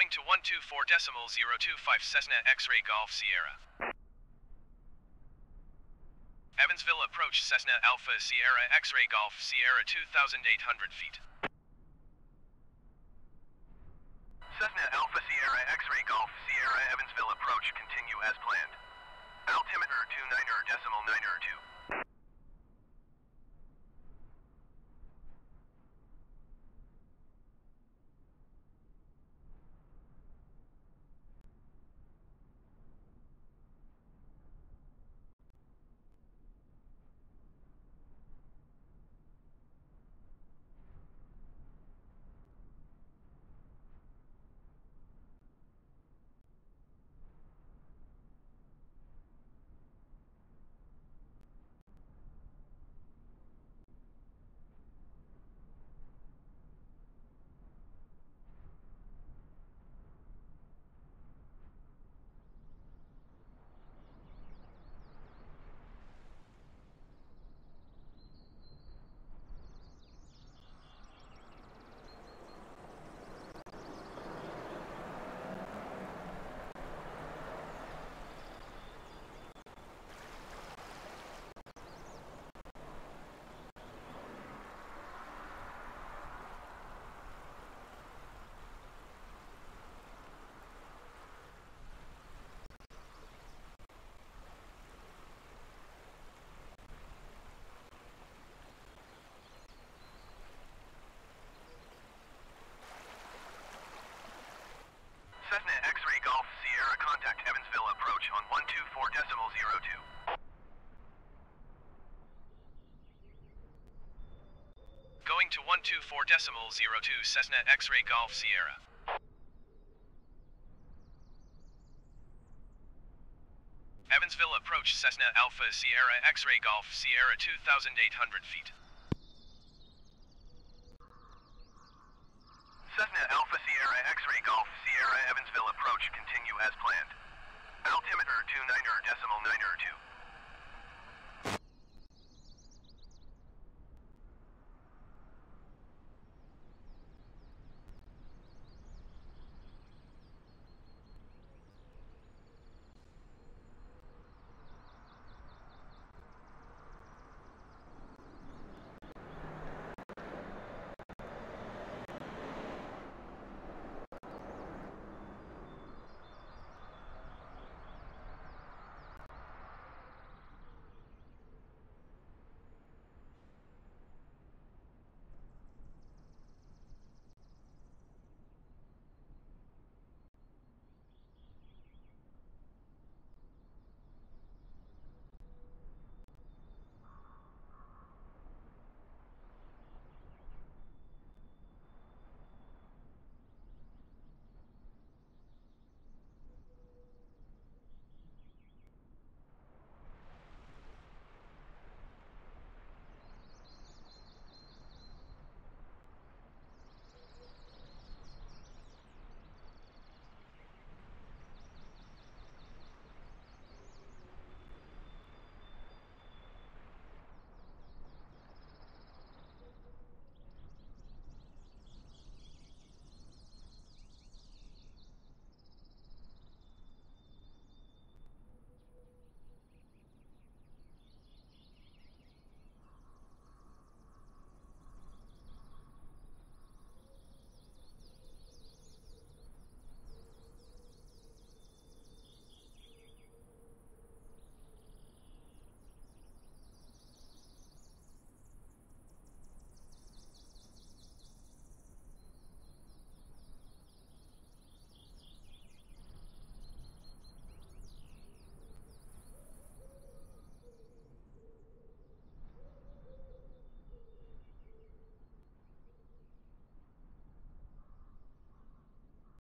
Going to 124.025 Cessna X-Ray Golf Sierra. Evansville approach Cessna Alpha Sierra X-Ray Golf Sierra 2,800 feet. Cessna Alpha Sierra X-Ray Golf Sierra Evansville approach continue as planned. Altimeter 29.902. Cessna X-Ray Golf Sierra contact Evansville approach on 124.02. Going to 124.02 Cessna X-Ray Golf Sierra. Evansville approach Cessna Alpha Sierra X-Ray Golf Sierra 2,800 feet. Cessna Alpha Sierra X-Ray Golf Sierra Evansville approach continue as planned. Altimeter 29.902.